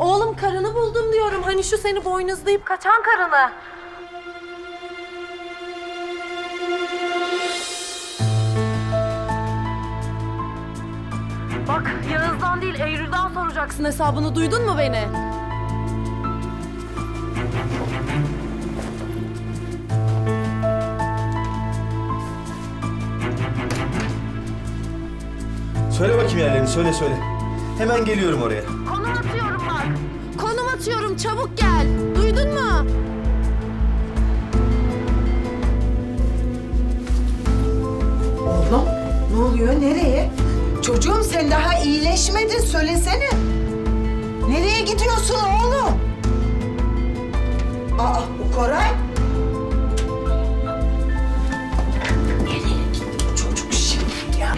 Oğlum karını buldum diyorum. Hani şu seni boynuzlayıp kaçan karını. Bak Yağız'dan değil Eylül'den soracaksın hesabını. Duydun mu beni? Söyle bakayım yerlerini, söyle. Hemen geliyorum oraya. Konum atıyorum bak. Konum atıyorum, çabuk gel. Duydun mu? Oğlum ne oluyor, nereye? Çocuğum sen daha iyileşmedin, söylesene. Nereye gidiyorsun oğlum? Aa, bu Koray. Nereye gitti çocuk şimdi ya?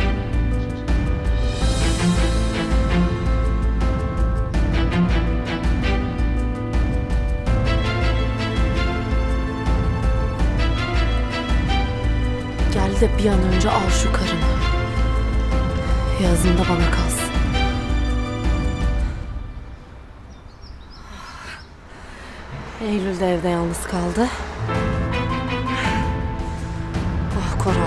Gel de bir an önce al şu karını. Yazın da bana kalsın. Eylül de evde yalnız kaldı. Ah Koray.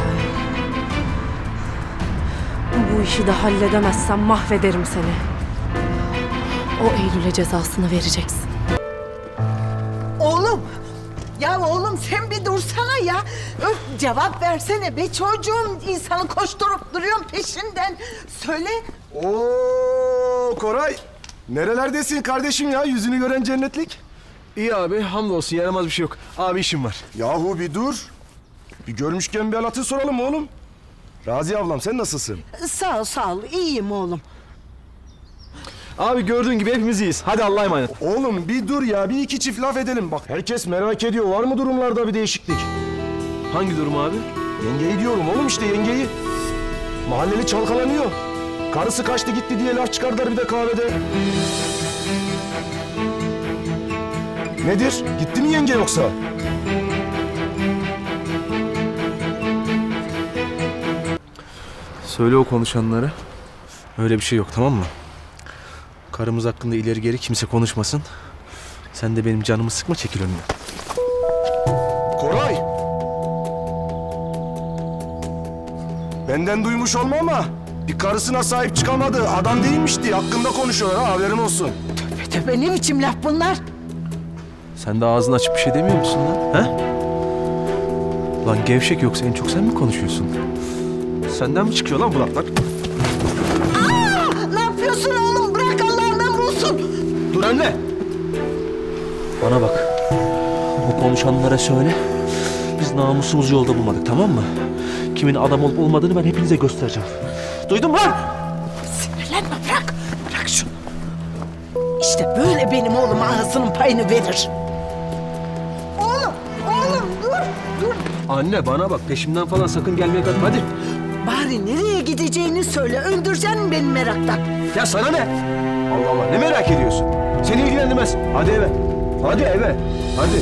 Bu işi de halledemezsem mahvederim seni. O Eylül'e cezasını vereceksin. Oğlum. Ya oğlum sen bir dursana ya. Öf, cevap versene be çocuğum. İnsanı koşturup duruyorsun peşinden. Söyle. Oo Koray. Nerelerdesin kardeşim ya? Yüzünü gören cennetlik. İyi abi, hamdolsun yaramaz bir şey yok. Abi işim var. Yahu bir dur. Bir görmüşken bir halatı soralım oğlum. Raziye ablam sen nasılsın? Sağ ol. İyiyim oğlum. Abi gördüğün gibi hepimiz iyiyiz. Hadi Allah'a emanet. Oğlum bir dur ya. Bir iki çift laf edelim. Bak herkes merak ediyor. Var mı durumlarda bir değişiklik? Hangi durum abi? Yengeyi diyorum oğlum işte yengeyi. Mahalleli çalkalanıyor. Karısı kaçtı gitti diye laf çıkardılar bir de kahvede. Nedir? Gitti mi yenge yoksa? Söyle o konuşanlara. Öyle bir şey yok, tamam mı? Karımız hakkında ileri geri kimse konuşmasın. Sen de benim canımı sıkma, çekil önüne. Koray! Benden duymuş olma ama bir karısına sahip çıkamadı. Adam değilmiş diye hakkında konuşuyorlar ha, haberin olsun. Tövbe ne biçim laf bunlar? Sen de ağzını açıp bir şey demiyor musun lan? He? Lan gevşek, yoksa en çok sen mi konuşuyorsun? Senden mi çıkıyor lan bu laflar? Ne yapıyorsun oğlum? Bırak Allah'ından bulsun. Dur anne! Bana bak. O konuşanlara söyle. Biz namusumuzu yolda bulmadık, tamam mı? Kimin adam olup olmadığını ben hepinize göstereceğim. Duydun mu lan? Sinirlenme, bırak şunu. İşte böyle benim oğlum ağzının payını verir. Oğlum dur. Anne bana bak, peşimden falan sakın gelmeye kalkma, hadi. Bari nereye gideceğini söyle, öldüreceksin beni meraktan. Ya sana ne? Allah Allah, ne merak ediyorsun? Seni ilgilendirmez. Hadi eve. Hadi eve. Hadi.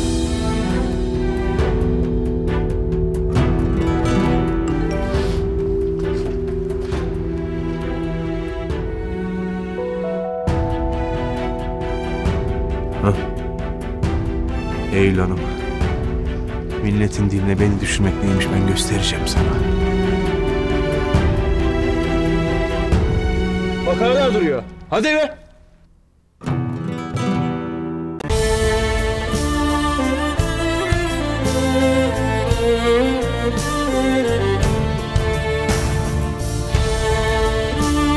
Hah. Eylül Hanım. Milletin diline beni düşürmek neymiş ben göstereceğim sana. Bak hala duruyor. Hadi eve.